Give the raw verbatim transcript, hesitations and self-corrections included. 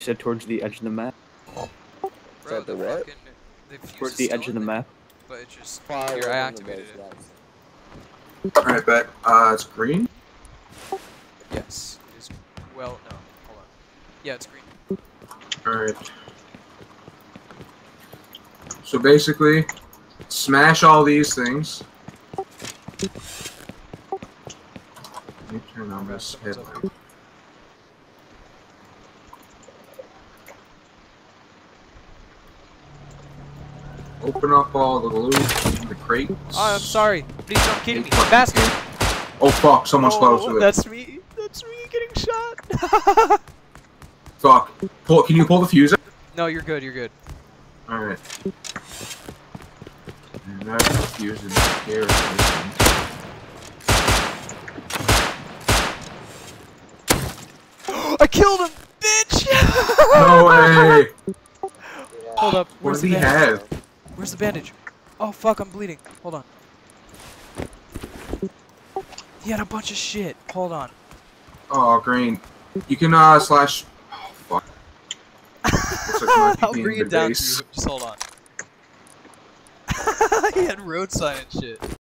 said towards the edge of the map. Bro, the, the what? Fucking, the towards the edge of the there, map. But it just here I activated it. Alright, bet. Uh, it's green. Yes, it is. Well, no, hold on. Yeah, it's green. Alright. So basically, smash all these things. Let me turn on this headlight. Open up all the loot in the crates. Oh, I'm sorry. Please don't kill me, bastard. Oh fuck, someone's oh, close to it. That's me. That's me getting shot. Fuck. Pull, can you pull the fuse out? No, you're good, you're good. Alright. And that's the fuse in here. I killed him, bitch! No way! Hold up, What where's does the he bandage? have? Where's the bandage? Oh fuck, I'm bleeding. Hold on. He had a bunch of shit. Hold on. Oh, green. You can, uh, slash... Oh, fuck. Looks like my I'll P P in bring the it down base. to you. Just hold on. He had road sign and shit.